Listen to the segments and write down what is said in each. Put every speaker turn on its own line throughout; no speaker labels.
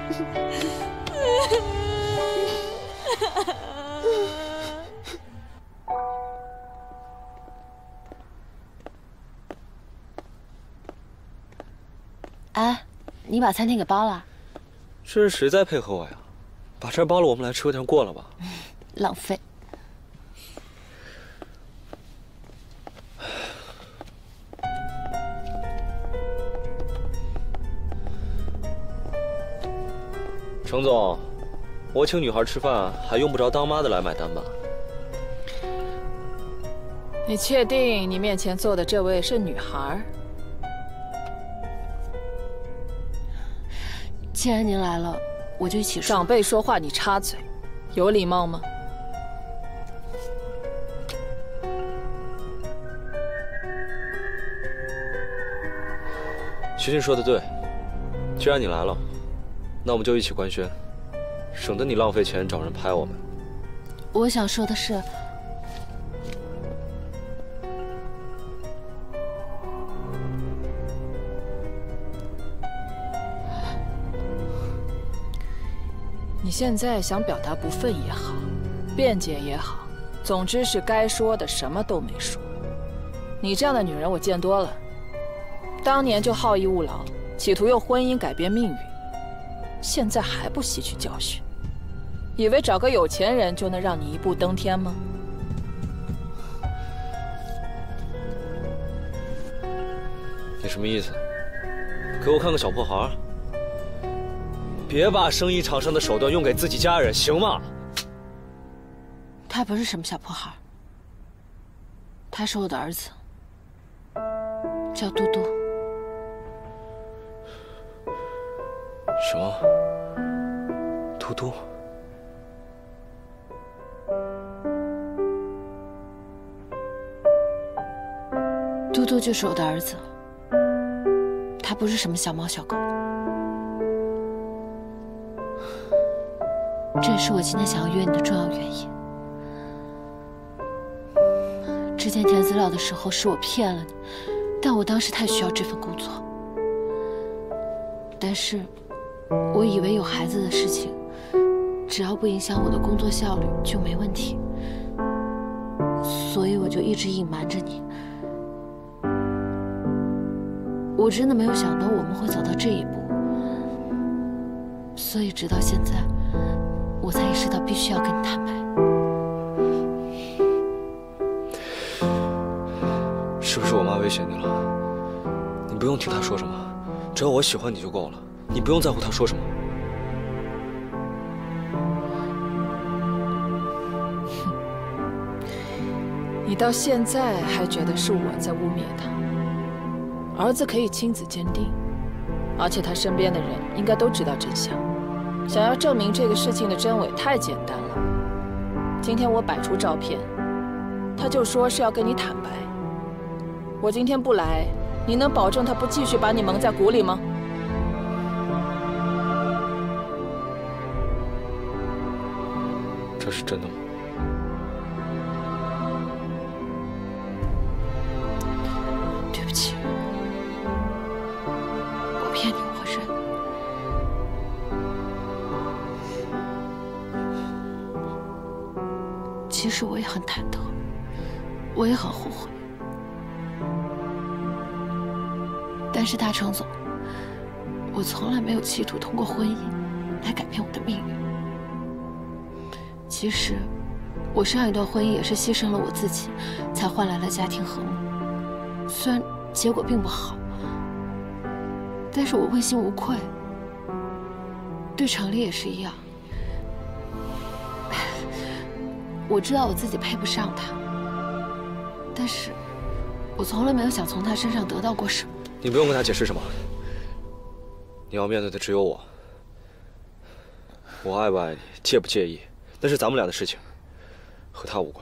哎，你把餐厅给包了？
这是谁在配合我呀？把这包了，我们来吃有点过了吧？
浪费。
程总，我请女孩吃饭，还用不着当妈的来买单吧？
你确定你面前坐的这位是女孩？
既然您来了，我就一起说。
长辈说话你插嘴，有礼貌吗？
徐静说的对，既然你来了，那我们就一起官宣，省得你浪费钱找人拍我们。
我想说的是，
你现在想表达不忿也好，辩解也好，总之是该说的什么都没说。你这样的女人我见多了，当年就好逸恶劳，企图用婚姻改变命运，现在还不吸取教训，以为找个有钱人就能让你一步登天吗？
你什么意思？给我看个小破孩？别把生意场上的手段用给自己家人，行吗？
他不是什么小破孩，他是我的儿子，叫嘟嘟。
什么？嘟嘟？
嘟嘟就是我的儿子，他不是什么小猫小狗。这也是我今天想要约你的重要原因。之前填资料的时候是我骗了你，但我当时太需要这份工作。但是，我以为有孩子的事情，只要不影响我的工作效率就没问题，所以我就一直隐瞒着你。我真的没有想到我们会走到这一步，所以直到现在，我才意识到必须要跟你坦白。
是不是我妈威胁你了？你不用听她说什么，只要我喜欢你就够了，你不用在乎她说什么。
你到现在还觉得是我在污蔑他？儿子可以亲子鉴定，而且他身边的人应该都知道真相。想要证明这个事情的真伪太简单了。今天我摆出照片，他就说是要跟你坦白。我今天不来，你能保证他不继续把你蒙在鼓里吗？
这是真的吗？
对不起，我骗你，我认。其实我也很忐忑，我也很后悔。但是大程总，我从来没有企图通过婚姻来改变我的命运。其实，我上一段婚姻也是牺牲了我自己，才换来了家庭和睦。虽然结果并不好，但是我问心无愧。对程丽也是一样。我知道我自己配不上他，但是我从来没有想从他身上得到过什么。
你不用跟他解释什么，你要面对的只有我。我爱不爱你，介不介意，那是咱们俩的事情，和他无关。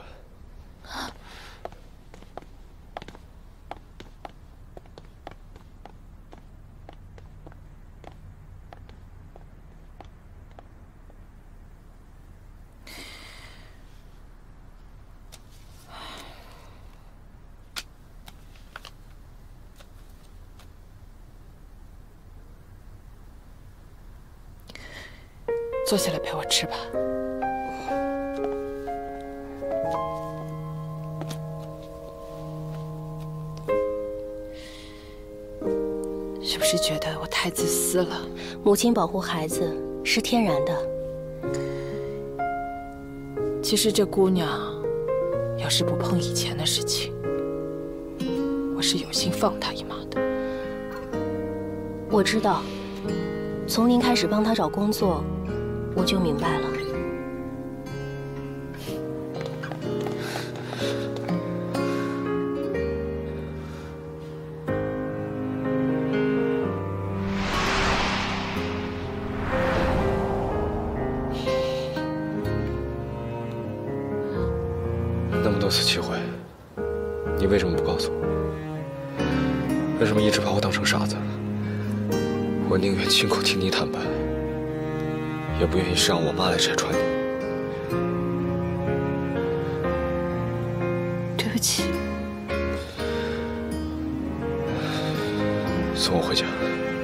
坐下来陪我吃吧。是不是觉得我太自私了？
母亲保护孩子是天然的。
其实这姑娘，要是不碰以前的事情，我是有心放她一马的。
我知道，从您开始帮她找工作，我就明白了。
那么多次机会，你为什么不告诉我？为什么一直把我当成傻子？我宁愿亲口听你坦白，也不愿意是让我妈来拆穿你。
对不起。
送我回家。